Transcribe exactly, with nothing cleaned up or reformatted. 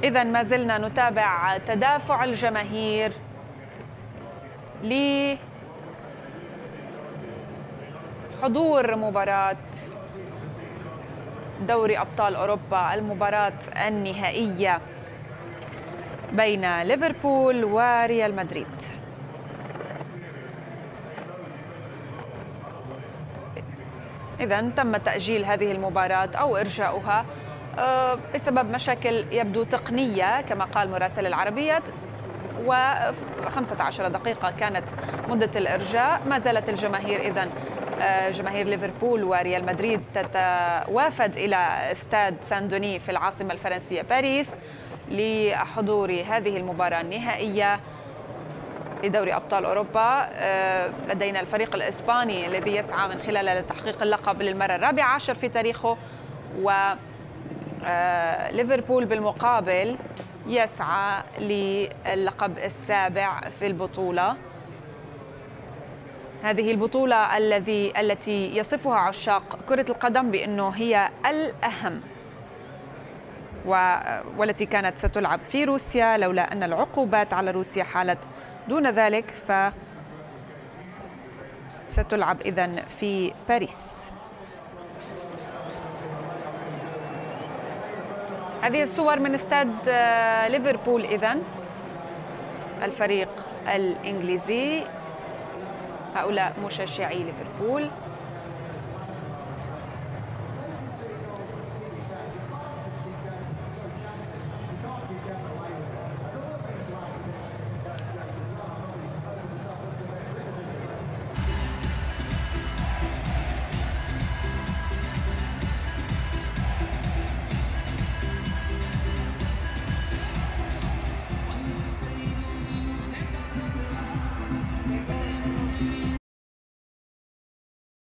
إذن ما زلنا نتابع تدافع الجماهير لحضور مباراة دوري أبطال أوروبا، المباراة النهائية بين ليفربول وريال مدريد. إذن تم تأجيل هذه المباراة أو إرجاؤها بسبب مشاكل يبدو تقنية كما قال مراسل العربية، وخمسة عشر دقيقة كانت مدة الإرجاء. ما زالت الجماهير إذن جماهير ليفربول وريال مدريد تتوافد إلى استاد سان دوني في العاصمة الفرنسية باريس لحضور هذه المباراة النهائية لدوري أبطال أوروبا. لدينا الفريق الإسباني الذي يسعى من خلاله لتحقيق اللقب للمرة الرابعة عشر في تاريخه، وليفربول بالمقابل يسعى للقب السابع في البطولة. هذه البطولة الذي التي يصفها عشاق كرة القدم بأنه هي الأهم، والتي كانت ستلعب في روسيا لولا أن العقوبات على روسيا حالت دون ذلك، فستلعب إذن في باريس. هذه الصور من استاد ليفربول، إذن الفريق الإنجليزي، هؤلاء مشجعي ليفربول.